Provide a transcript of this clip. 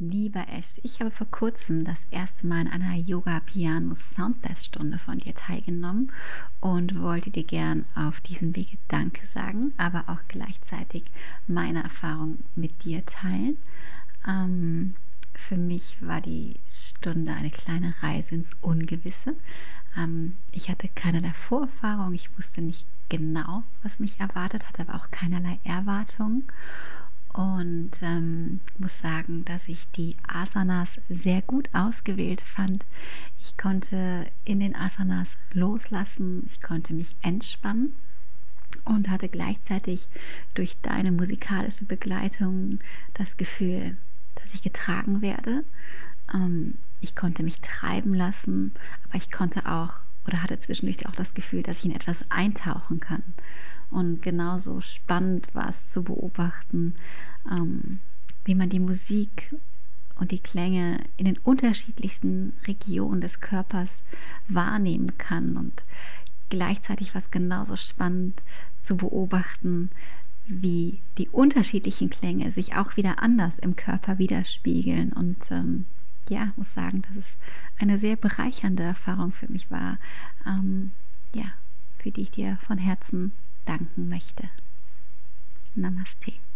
Lieber Ash, ich habe vor kurzem das erste Mal in einer Yoga-Piano-Soundbath-Stunde von dir teilgenommen und wollte dir gern auf diesem Wege Danke sagen, aber auch gleichzeitig meine Erfahrung mit dir teilen. Für mich war die Stunde eine kleine Reise ins Ungewisse. Ich hatte keinerlei Vorerfahrung, ich wusste nicht genau, was mich erwartet, hatte aber auch keinerlei Erwartungen. Und muss sagen, dass ich die Asanas sehr gut ausgewählt fand. Ich konnte in den Asanas loslassen, ich konnte mich entspannen und hatte gleichzeitig durch deine musikalische Begleitung das Gefühl, dass ich getragen werde. Ich konnte mich treiben lassen, aber ich konnte auch oder hatte zwischendurch auch das Gefühl, dass ich in etwas eintauchen kann. Und genauso spannend war es zu beobachten, wie man die Musik und die Klänge in den unterschiedlichsten Regionen des Körpers wahrnehmen kann. Und gleichzeitig war es genauso spannend zu beobachten, wie die unterschiedlichen Klänge sich auch wieder anders im Körper widerspiegeln. Und muss sagen, dass es eine sehr bereichernde Erfahrung für mich war, für die ich dir von Herzen danken möchte. Namaste.